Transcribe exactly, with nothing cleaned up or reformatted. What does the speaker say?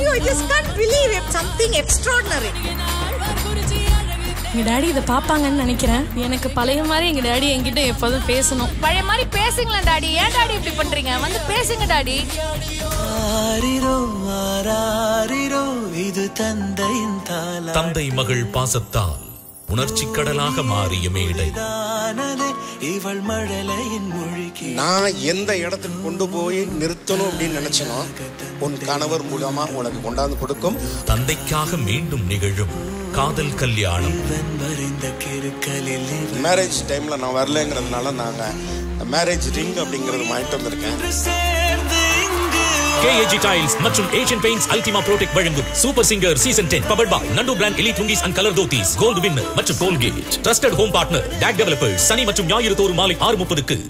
I just can't believe it. Something extraordinary. எங்க daddy இதை பாப்பாங்கன்னு நினைக்கிறேன். எனக்கு பழைய மாதிரி எங்க டாடி என்கிட்ட எப்போதும் பேசணும். பழைய மாதிரி பேசுங்களேன் டாடி. ஏன் டாடி இப்படி பண்றீங்க? வந்து பேசுங்க டாடி. தந்தை மகள் பாசத்தால் உணர்ச்சி கடலாக மாறிய மேடை. நான் எந்த இடத்துக்கு கொண்டு போய் நிறுத்தணும் அப்படின்னு நினைச்சனோ உன் கணவர் மூலமா உனக்கு கொண்டாந்து கொடுக்கும். தந்தைக்காக மீண்டும் நிகழும் காதல் கல்யாணம். மேரேஜ் டைம்ல நான் வரலங்கிறதுனால நாங்க மேரேஜ் ரிங் அப்படிங்கறது வாங்கிட்டு வந்திருக்கேன். K A G Tiles மற்றும் Asian Paints Ultima Protect வழங்கும் super singer season ten powered by Nandu brand elite lungis and colour dhotis, gold winner மற்றும் கோல்கேட். ட்ரஸ்டட் ஹோம் பார்ட்னர் டாக் டெவலப்பர்ஸ். சனி மற்றும் ஞாயிறு தோறும் மாலை ஆறு முப்பதுக்கு